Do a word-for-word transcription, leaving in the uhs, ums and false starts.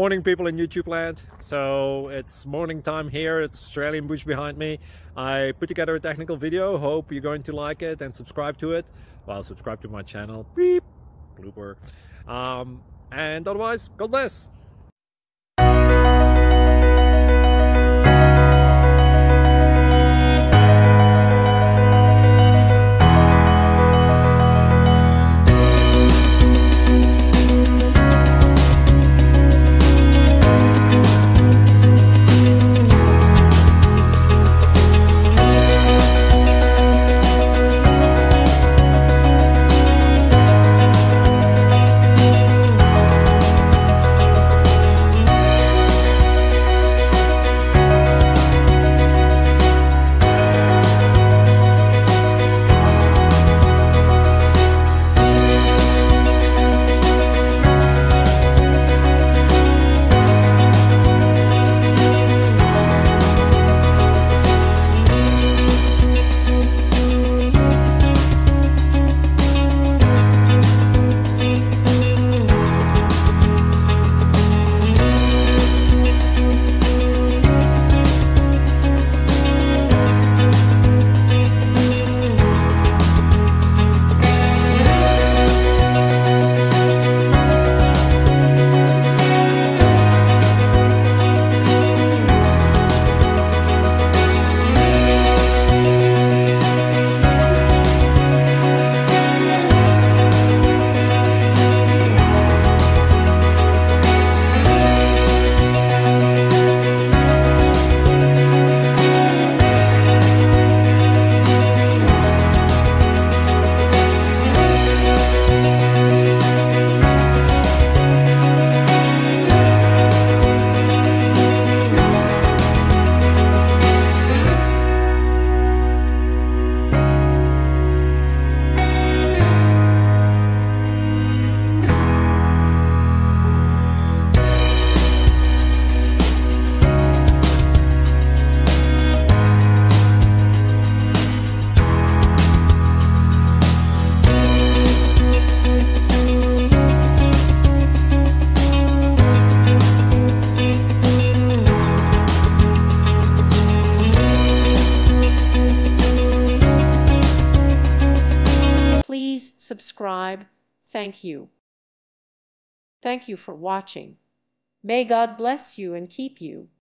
Morning, people in YouTube land. So it's morning time here. It's Australian bush behind me. I put together a technical video. Hope you're going to like it and subscribe to it. Well, subscribe to my channel. Beep. Blooper. Um, and otherwise, God bless. Please subscribe. Thank you. Thank you for watching. May God bless you and keep you.